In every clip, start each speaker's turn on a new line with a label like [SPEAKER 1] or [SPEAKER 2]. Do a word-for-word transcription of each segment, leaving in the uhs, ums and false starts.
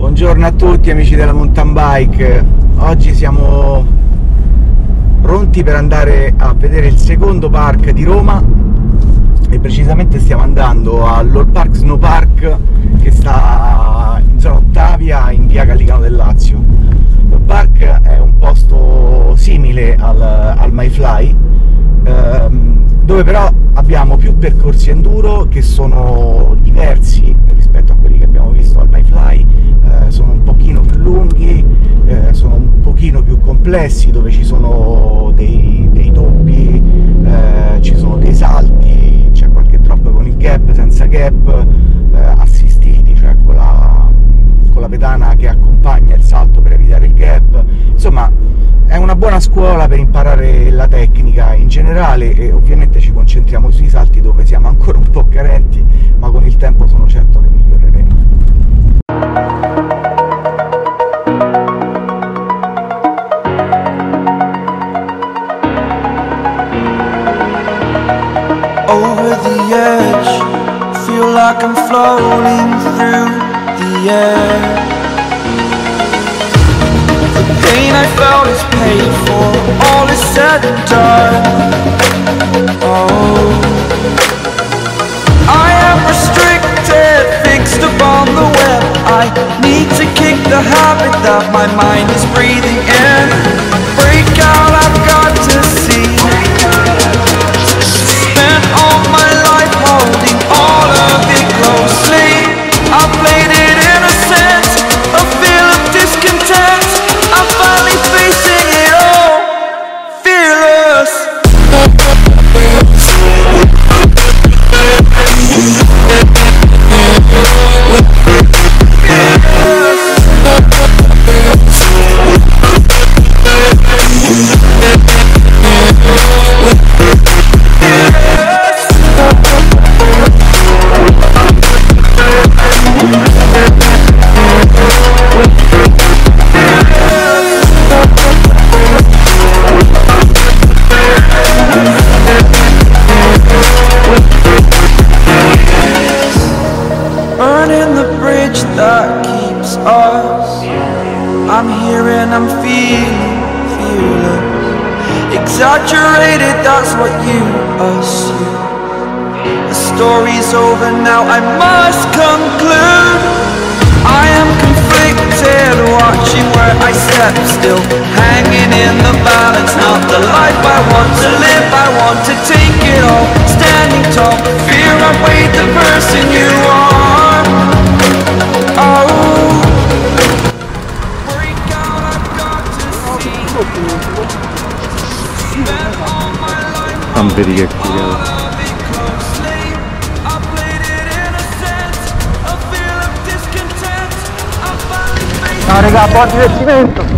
[SPEAKER 1] Buongiorno a tutti amici della mountain bike, oggi siamo pronti per andare a vedere il secondo park di Roma e precisamente stiamo andando all'All Park Snow Park che sta in zona Ottavia in via Gallicano del Lazio. L'All Park è un posto simile al, al MyFly, ehm, dove però abbiamo più percorsi enduro che sono diversi rispetto a quelli che abbiamo visto al MyFly. Eh, sono un pochino più lunghi, eh, sono un pochino più complessi, dove ci sono dei, dei doppi, eh, ci sono dei salti, c'è qualche drop con il gap, senza gap, eh, assistiti, cioè con la, con la pedana che accompagna il salto per evitare il gap. Insomma, è una buona scuola per imparare la tecnica in generale e ovviamente ci concentriamo sui salti dove siamo ancora un po' carenti, ma con il tempo sono certo che miglioreremo.
[SPEAKER 2] Over the edge, feel like I'm floating through the air. The pain I felt is paid for, all is said and done. Oh, I am restricted, fixed upon the web. I need to kick the habit that my mind is breathing in. Break out, I've got to see. Spent all my life holding all of it closely. I played it innocent, a feel of discontent. I'm finally facing it all, fearless. Burning the bridge that keeps us. I'm here and I'm feeling fearless. Exaggerated, that's what you assume. The story's over now, I must conclude. I am conflicted, watching where I step still, hanging in the balance. Not the life I want to live, I want to take it all. Standing tall, fear I weighed the person you are. Oh, break out, I've got to see. Spent all my life
[SPEAKER 3] I'm video together.
[SPEAKER 1] Ciao raga, buon divertimento!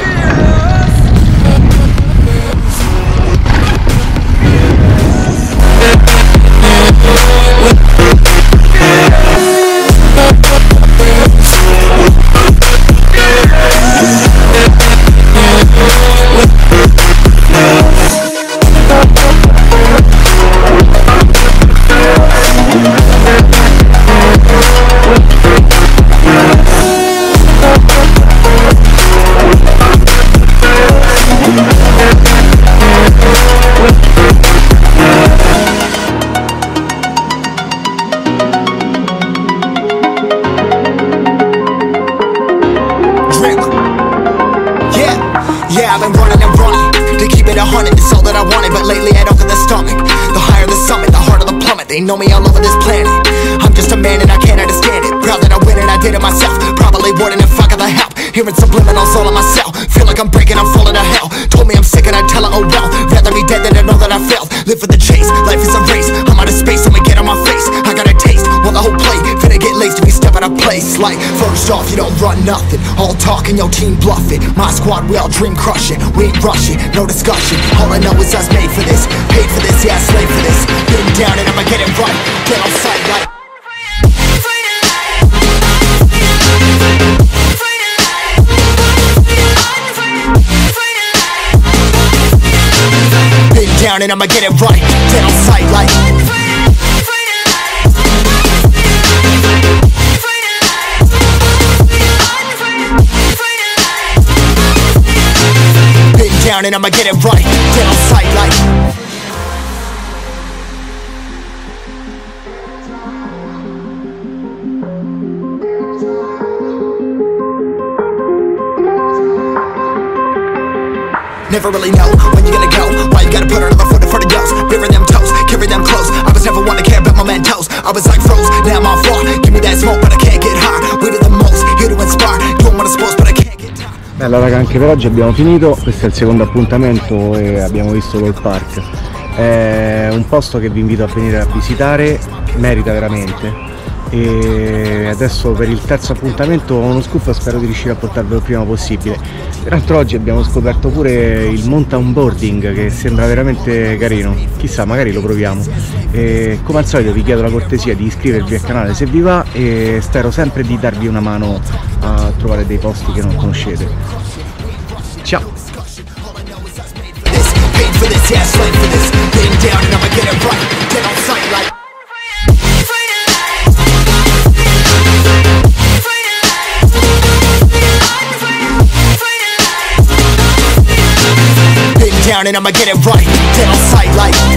[SPEAKER 4] Yeah, I've been running and running to keep it a hundred, it's all that I wanted. But lately I don't get the stomach. The higher the summit, the harder the plummet. They know me all over this planet. I'm just a man and I can't understand it. Proud that I win and I did it myself. Probably wouldn't if I got the help. Hearing subliminals all on myself. Feel like I'm breaking, I'm falling to hell. Told me I'm sick and I tell her, oh well. Rather be dead than to know that I failed. Live for the chase, life is a race. I'm out of space, I'ma get on my face. I got a taste, want the whole plate. Finna get laced if you step out of place. Like, first off, you don't run nothing. All talking, your team bluffing. My squad, we all dream crushing. We ain't rushing, no discussion. All I know is us made for this. Paid for this, yeah, slave for this. Been down and I'ma get it right. Get on sight like down and I'ma get it right. Dead on sight like down and I'ma get it right. Dead on sight like never really know when you gonna go. Why you gotta put another foot in front of yours? Bury them toes, carry them close. I was never one to care about my mentos. I was like froze, now I'm on floor. Give me that smoke but I can't get high. We do the most, here to inspire. Doing what I'm supposed but I can't get tired.
[SPEAKER 1] Bella raga, anche per oggi abbiamo finito. Questo è il secondo appuntamento e abbiamo visto Gold Park. È un posto che vi invito a venire a visitare, merita veramente. E adesso per il terzo appuntamento ho uno scoop, spero di riuscire a portarvelo il prima possibile. Peraltro oggi abbiamo scoperto pure il mountain boarding, che sembra veramente carino, chissà, magari lo proviamo. E come al solito vi chiedo la cortesia di iscrivervi al canale se vi va e spero sempre di darvi una mano a trovare dei posti che non conoscete. Ciao!
[SPEAKER 4] Down and I'ma get it right, dead on sight like